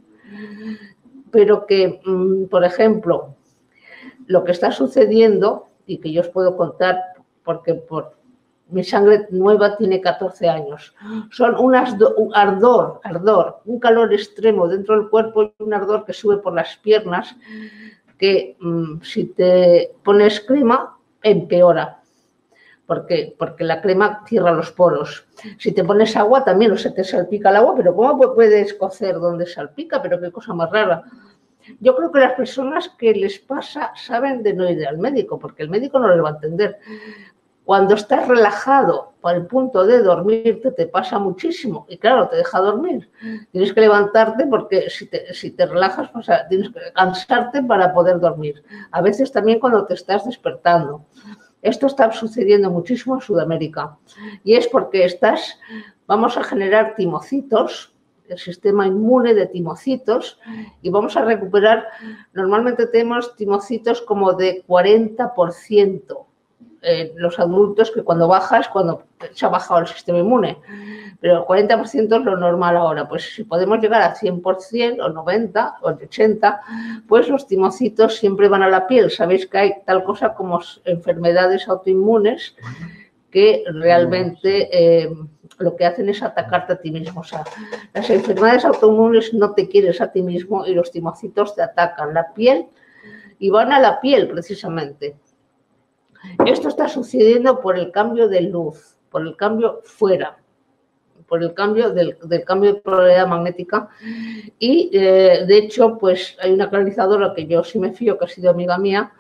Pero que, por ejemplo, lo que está sucediendo, y que yo os puedo contar, porque por mi sangre nueva tiene catorce años, son un ardor, ardor, un calor extremo dentro del cuerpo y un ardor que sube por las piernas, que mmm, si te pones crema, empeora, porque, porque la crema cierra los poros. Si te pones agua, también, o se te salpica el agua, pero ¿cómo puedes cocer donde salpica? Pero qué cosa más rara. Yo creo que las personas que les pasa saben de no ir al médico, porque el médico no les va a entender. Cuando estás relajado por el punto de dormirte, te pasa muchísimo. Y claro, te deja dormir. Tienes que levantarte porque si te, si te relajas, pues, tienes que cansarte para poder dormir. A veces también cuando te estás despertando. Esto está sucediendo muchísimo en Sudamérica. Y es porque estás, vamos a generar timocitos, el sistema inmune de timocitos, y vamos a recuperar, normalmente tenemos timocitos como de cuarenta por ciento. Eh, los adultos, que cuando bajas, cuando se ha bajado el sistema inmune, pero el cuarenta por ciento es lo normal ahora. Pues si podemos llegar a cien por ciento o noventa o ochenta, pues los timocitos siempre van a la piel. Sabéis que hay tal cosa como enfermedades autoinmunes que realmente eh, lo que hacen es atacarte a ti mismo. O sea, las enfermedades autoinmunes no te quieres a ti mismo y los timocitos te atacan la piel y van a la piel precisamente. Esto está sucediendo por el cambio de luz, por el cambio fuera, por el cambio del, del cambio de polaridad magnética. Y, eh, de hecho, pues hay una canalizadora que yo sí me fío, que ha sido amiga mía,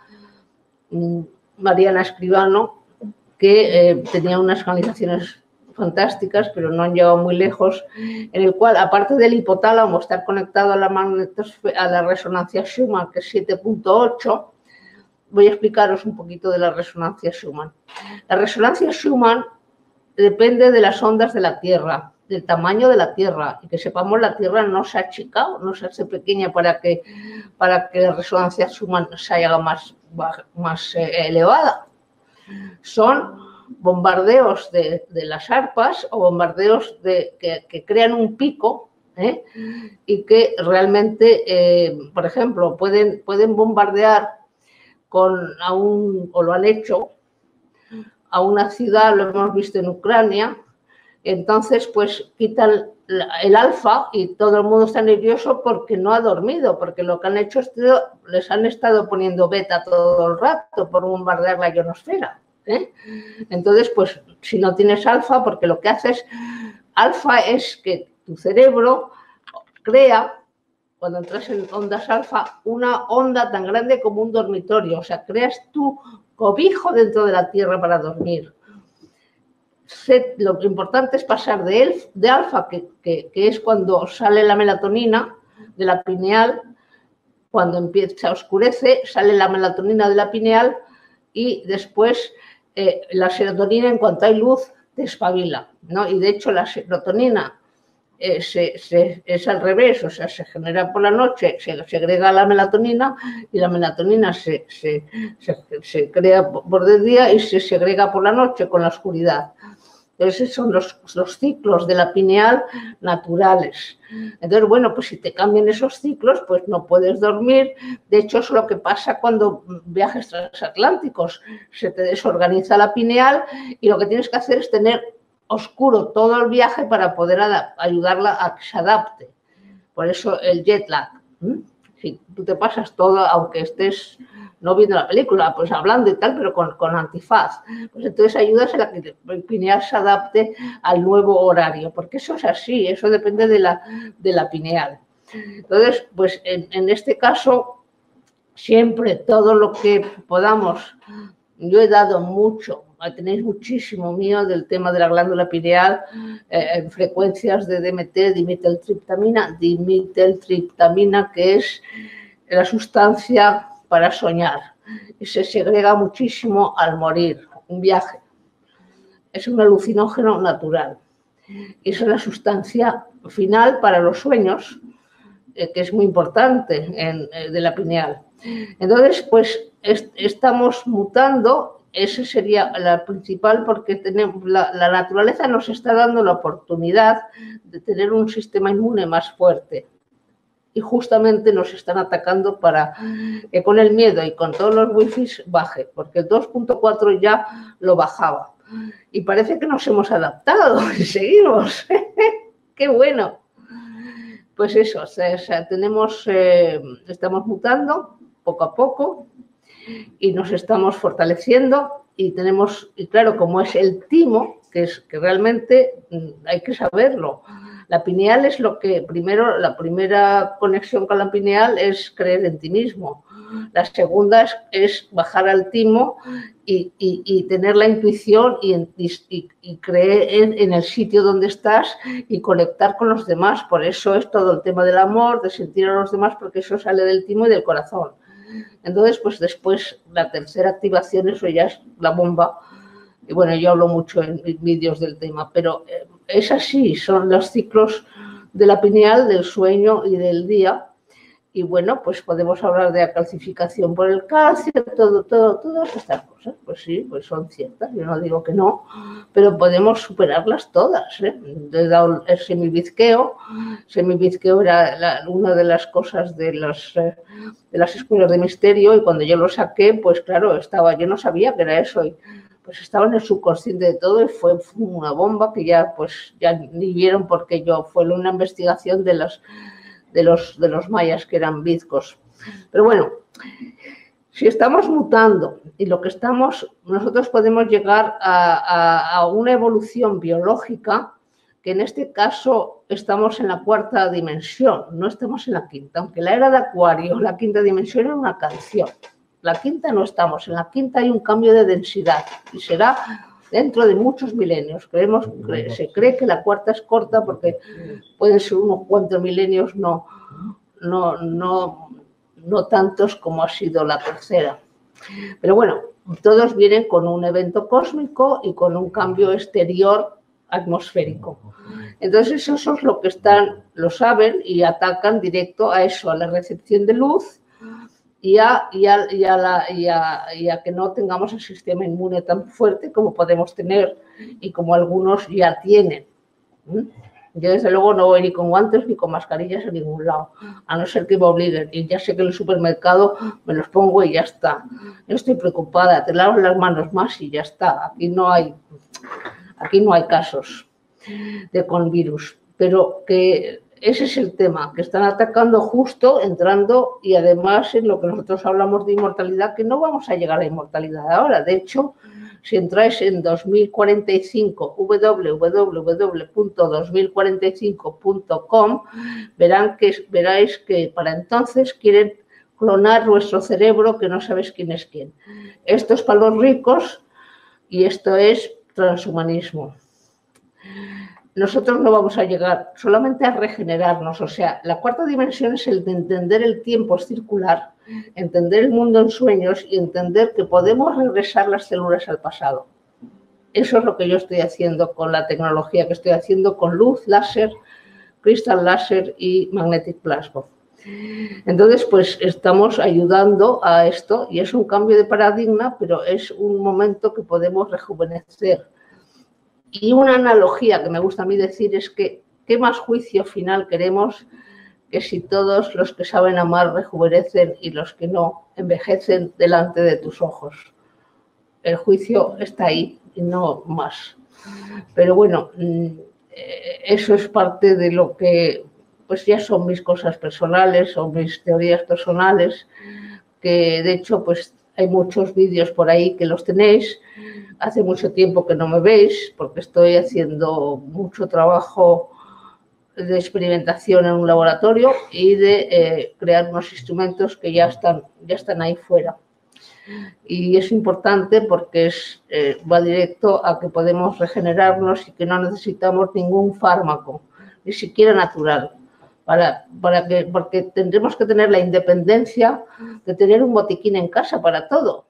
Mariana Escribano, que eh, tenía unas canalizaciones fantásticas, pero no han llegado muy lejos, en el cual, aparte del hipotálamo, estar conectado a la, a la resonancia Schumann, que es siete punto ocho, voy a explicaros un poquito de la resonancia Schumann. La resonancia Schumann depende de las ondas de la Tierra, del tamaño de la Tierra, y que sepamos, la Tierra no se ha achicado, no se hace pequeña para que, para que la resonancia Schumann se haga más, más eh, elevada. Son bombardeos de, de las arpas o bombardeos de, que, que crean un pico, ¿eh? Y que realmente, eh, por ejemplo, pueden, pueden bombardear con a un, o lo han hecho, a una ciudad, lo hemos visto en Ucrania. Entonces, pues quitan el alfa y todo el mundo está nervioso porque no ha dormido, porque lo que han hecho es que les han estado poniendo beta todo el rato por bombardear la ionosfera, ¿eh? Entonces, pues si no tienes alfa, porque lo que haces, alfa es que tu cerebro crea, cuando entras en ondas alfa, una onda tan grande como un dormitorio. O sea, creas tu cobijo dentro de la Tierra para dormir. Lo importante es pasar de, elf, de alfa, que, que, que es cuando sale la melatonina de la pineal, cuando empieza a oscurece, sale la melatonina de la pineal y después eh, la serotonina, en cuanto hay luz, te espabila, ¿no? Y de hecho la serotonina Eh, se, se, es al revés, o sea, se genera por la noche, se segrega la melatonina y la melatonina se, se, se, se crea por el día y se segrega por la noche con la oscuridad. Entonces, esos son los, los ciclos de la pineal naturales. Entonces, bueno, pues si te cambian esos ciclos, pues no puedes dormir. De hecho, es lo que pasa cuando viajes transatlánticos. Se te desorganiza la pineal y lo que tienes que hacer es tener oscuro todo el viaje para poder ayudarla a que se adapte. Por eso el jet lag. Si tú te pasas todo, aunque estés no viendo la película, pues hablando y tal, pero con, con antifaz, pues entonces ayudas a la que el pineal se adapte al nuevo horario, porque eso es así, eso depende de la, de la pineal. Entonces, pues en, en este caso, siempre todo lo que podamos yo he dado mucho, tenéis muchísimo mío del tema de la glándula pineal, eh, frecuencias de D M T, dimetiltriptamina, dimetiltriptamina, que es la sustancia para soñar y se segrega muchísimo al morir, un viaje. Es un alucinógeno natural. Y esa es la sustancia final para los sueños, eh, que es muy importante en, eh, de la pineal. Entonces, pues est estamos mutando. Esa sería la principal, porque tenemos, la, la naturaleza nos está dando la oportunidad de tener un sistema inmune más fuerte. Y justamente nos están atacando para que con el miedo y con todos los wifis baje, porque el dos punto cuatro ya lo bajaba. Y parece que nos hemos adaptado y seguimos. ¡Qué bueno! Pues eso, o sea, o sea, tenemos, eh, estamos mutando poco a poco y nos estamos fortaleciendo y tenemos, y claro, como es el timo, que es que realmente hay que saberlo. La pineal es lo que, primero, la primera conexión con la pineal es creer en ti mismo. La segunda es, es bajar al timo y, y, y tener la intuición y, y, y creer en, en el sitio donde estás y conectar con los demás. Por eso es todo el tema del amor, de sentir a los demás, porque eso sale del timo y del corazón. Entonces, pues después, la tercera activación, eso ya es la bomba. Y bueno, yo hablo mucho en vídeos del tema, pero es así, son los ciclos de la pineal, del sueño y del día. Y bueno, pues podemos hablar de la calcificación por el calcio, todo, todo, todas estas cosas. Pues sí, pues son ciertas, yo no digo que no, pero podemos superarlas todas, ¿eh? He dado el semibizqueo, semibizqueo era la, una de las cosas de, los, eh, de las escuelas de misterio, y cuando yo lo saqué, pues claro, estaba, yo no sabía que era eso, y pues estaba en el subconsciente de todo y fue una bomba que ya, pues, ya ni vieron, porque yo, fue una investigación de los... De los, de los mayas, que eran bizcos. Pero bueno, si estamos mutando y lo que estamos, nosotros podemos llegar a, a, a una evolución biológica, que en este caso estamos en la cuarta dimensión, no estamos en la quinta, aunque la era de Acuario, la quinta dimensión era una canción. La quinta no estamos, en la quinta hay un cambio de densidad y será dentro de muchos milenios. Creemos, se cree que la cuarta es corta porque pueden ser unos cuantos milenios, no, no, no, no tantos como ha sido la tercera. Pero bueno, todos vienen con un evento cósmico y con un cambio exterior atmosférico. Entonces eso es lo que están, lo saben y atacan directo a eso, a la recepción de luz, Y a, y, a, y, a la, y, a, y a que no tengamos el sistema inmune tan fuerte como podemos tener y como algunos ya tienen. Yo desde luego no voy ni con guantes ni con mascarillas a ningún lado, a no ser que me obliguen. Y ya sé que en el supermercado me los pongo y ya está. No estoy preocupada, te lavas las manos más y ya está. Aquí no hay, aquí no hay casos de con virus, pero que... Ese es el tema, que están atacando justo, entrando, y además en lo que nosotros hablamos de inmortalidad, que no vamos a llegar a la inmortalidad ahora. De hecho, si entráis en dos mil cuarenta y cinco, w w w punto dos mil cuarenta y cinco punto com, verán que, veráis que para entonces quieren clonar nuestro cerebro, que no sabes quién es quién. Esto es para los ricos y esto es transhumanismo. Nosotros no vamos a llegar solamente a regenerarnos, o sea, la cuarta dimensión es el de entender el tiempo circular, entender el mundo en sueños y entender que podemos regresar las células al pasado. Eso es lo que yo estoy haciendo con la tecnología que estoy haciendo con luz, láser, cristal láser y magnetic plasma. Entonces, pues estamos ayudando a esto y es un cambio de paradigma, pero es un momento que podemos rejuvenecer. Y una analogía que me gusta a mí decir es que ¿qué más juicio final queremos que si todos los que saben amar rejuvenecen y los que no envejecen delante de tus ojos? El juicio está ahí y no más. Pero bueno, eso es parte de lo que pues ya son mis cosas personales, son mis teorías personales, que de hecho pues hay muchos vídeos por ahí que los tenéis. Hace mucho tiempo que no me veis porque estoy haciendo mucho trabajo de experimentación en un laboratorio y de eh, crear unos instrumentos que ya están, ya están ahí fuera. Y es importante porque es, eh, va directo a que podemos regenerarnos y que no necesitamos ningún fármaco, ni siquiera natural, para, para que, porque tendremos que tener la independencia de tener un botiquín en casa para todo.